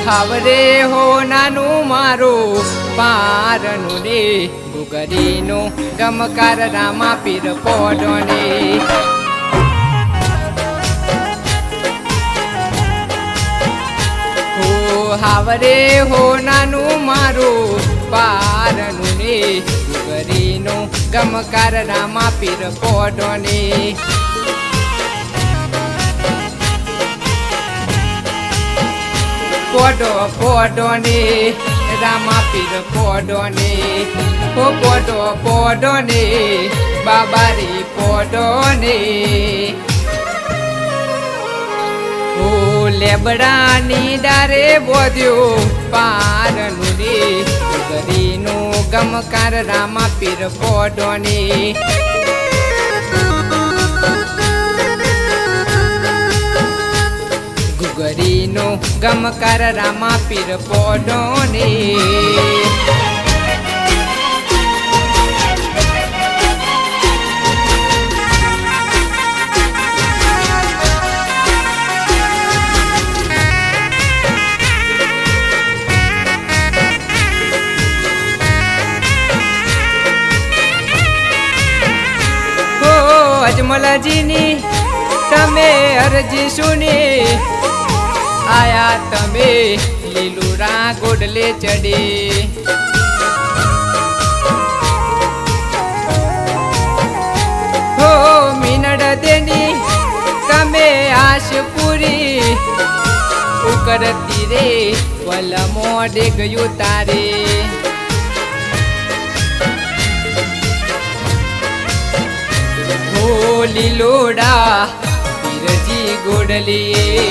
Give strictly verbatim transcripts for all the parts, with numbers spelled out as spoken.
हावरे हो नानु मारो पारनु रे गुगरीनो गमकार रामा पीर पोडोने हो हावरे हो नानु मारो पारनु रे गुगरीनो गमकार रामा पीर पोडोने पोडो पोडो ने रामा पीर पोडो ने हो पोडो पोडो ने बाबा रे पोडो ने हो लेबड़ा नी डारे बोध्यो पारनु रे गुगरीनो गमकार रामा पीर पोडो ने गुगरीनो गमकार रामा पीर पोडोने हो अजमलाजीनी तमे अर्जी सुनी आया तमे लीलूरा गोडले चढ़े हो मीनड़ देनी तमे आश पूरी उकरती रे वल मोडे गयो तारे हो लीलोड़ा पीरजी गोडले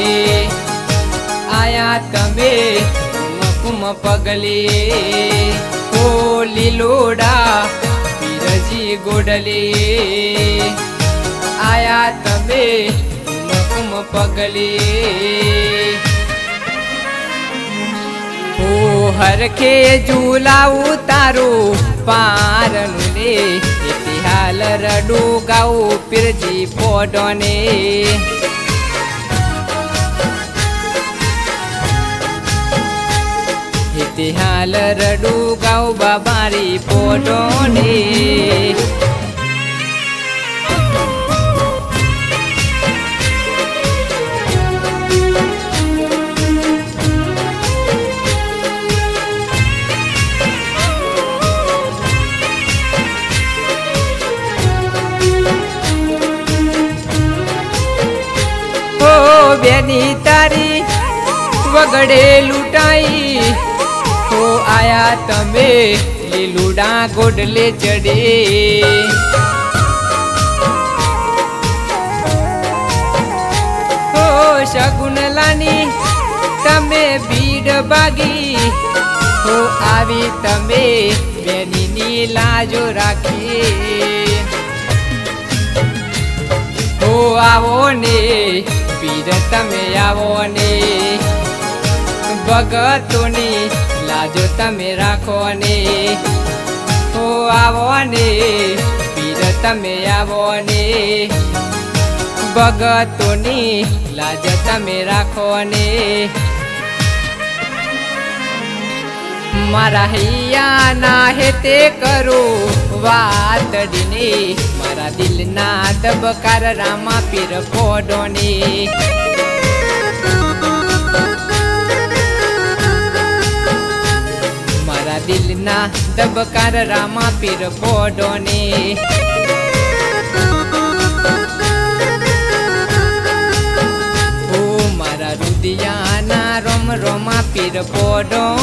आया तमे कुम पगले हो लीलोड़ा पीरजी गोडले आया तमे कुम पगले हो हरखे झूला उतारो पारनु रे इतिहाल रडू गाऊ पीरजी पोडोने इतिहाल रडू गाऊ बाबारी पोडोने हो बेनी तारी वगड़े लुटाई हो आया तमे लीलूड़ा गोडले चढ़े हो शगुन लानी तमे भीड़ बागी हो आवी तमे बेनी नी लाजो राखी हो आवो ने पीर तमे आवो ने भगतोनी लाजो तमे राखो ने हो आवो ने पीर तमे आवो ने भगतोनी लाजो तमे राखो ने मारा हैया ना हेते करो वातडीने मारा दिल ना दबकार रामा पीर पोडोने दिल ना दबकार रामा पीर पोडोने ओ मारा रुदिया ना रोम रोमा पीर पोडो